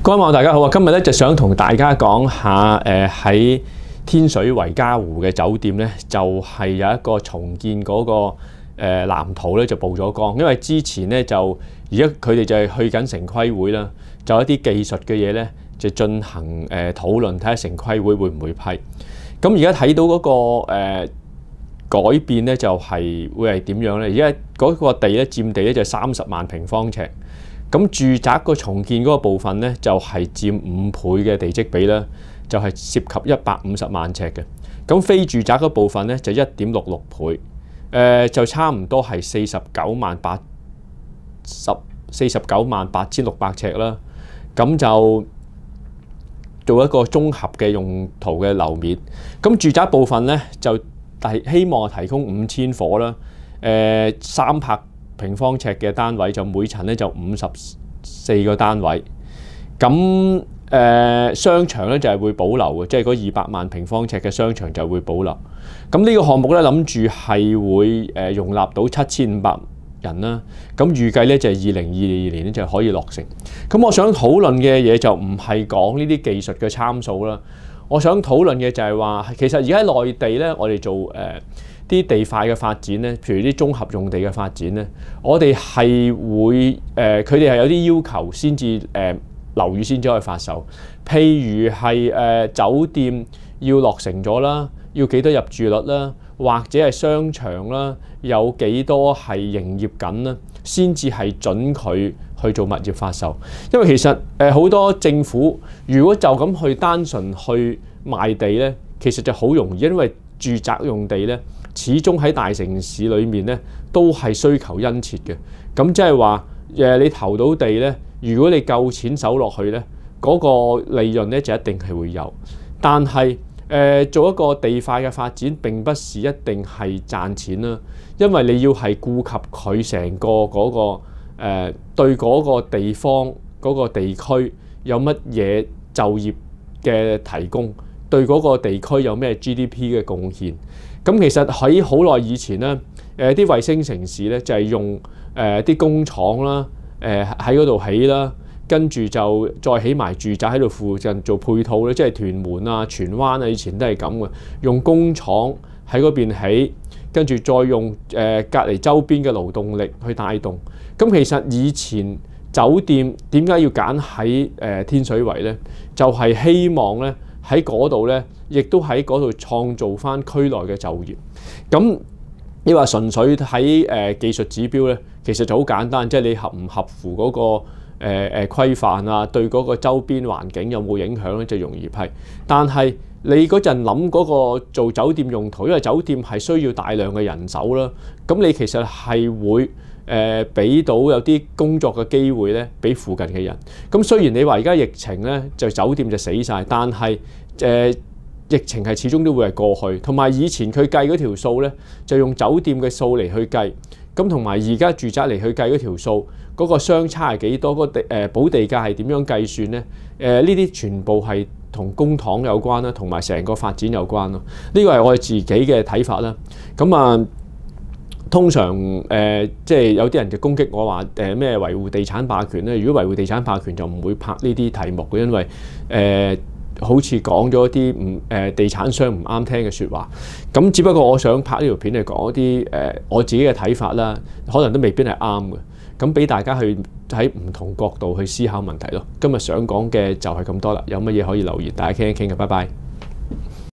各位網友大家好啊！今日咧就想同大家講下喺天水圍嘉湖嘅酒店咧，就係有一個重建嗰個藍圖咧就曝咗光，因為之前咧就而家佢哋就係去緊城規會啦，就一啲技術嘅嘢咧就進行討論，睇下城規會會唔會批。咁而家睇到嗰個改變咧就係會係點樣咧？而家嗰個地咧佔地咧就30萬平方尺。咁住宅個重建嗰個部分咧，就係佔5倍嘅地積比啦，就係涉及150萬尺嘅。咁非住宅嗰部分咧就1.66倍，就差唔多係49萬8600尺啦。咁就做一個綜合嘅用途嘅樓面。咁住宅部分咧就希望提供5000伙啦，300平方尺嘅單位就每層咧就54個單位，咁商場咧就係會保留嘅，即係嗰200萬平方尺嘅商場就會保留。咁呢個項目咧諗住係會容納到7500人啦。咁預計咧就係2022年咧就可以落成。咁我想討論嘅嘢就唔係講呢啲技術嘅參數啦，我想討論嘅就係話，其實而家喺內地咧，我哋做啲地塊嘅發展咧，譬如啲綜合用地嘅發展咧，我哋係會佢哋係有啲要求先至樓宇先至可以發售。譬如係酒店要落成咗啦，要幾多入住率啦，或者係商場啦，有幾多係營業緊啦，先至係準佢去做物業發售。因為其實好多政府如果就咁去單純去賣地咧，其實就好容易，因為住宅用地咧，始終喺大城市裏面咧都係需求殷切嘅。咁即係話你投到地咧，如果你夠錢手落去咧，嗰個利潤咧就一定係會有。但係做一個地塊嘅發展並不是一定係賺錢啦，因為你要係顧及佢成個嗰個對嗰個地方嗰個地區有乜嘢就業嘅提供，對嗰個地區有咩 GDP 嘅貢獻。咁其實喺好耐以前咧，啲衛星城市咧就係用啲工廠啦，喺嗰度起啦，跟住就再起埋住宅喺度附近做配套咧，即係屯門啊、荃灣啊，以前都係咁嘅，用工廠喺嗰邊起，跟住再用隔離周邊嘅勞動力去帶動。咁其實以前酒店點解要揀喺天水圍咧？就係希望咧喺嗰度咧，亦都喺嗰度創造翻區內嘅就業。咁你話純粹喺技術指標咧，其實就好簡單，即係你合唔合乎嗰個規範啊，對嗰個周邊環境有冇影響咧，就容易批。但係你嗰陣諗嗰個做酒店用途，因為酒店係需要大量嘅人手啦，咁你其實係會俾到有啲工作嘅機會咧，俾附近嘅人。咁雖然你話而家疫情咧，就酒店就死晒，但係疫情係始終都會係過去。同埋以前佢計嗰條數咧，就用酒店嘅數嚟去計，咁同埋而家住宅嚟去計嗰條數，嗰個相差係幾多？嗰個補地價係點樣計算咧？呢啲全部係同公帑有關啦，同埋成個發展有關咯。呢個係我哋自己嘅睇法啦。咁啊，通常即係有啲人就攻擊我話咩維護地產霸權咧。如果維護地產霸權就唔會拍呢啲題目嘅，因為好似講咗啲地產商唔啱聽嘅説話。咁只不過我想拍呢條片係講一啲我自己嘅睇法啦，可能都未必係啱嘅。咁俾大家去喺唔同角度去思考問題咯。今日想講嘅就係咁多啦，有乜嘢可以留言，大家傾一傾嘅，拜拜。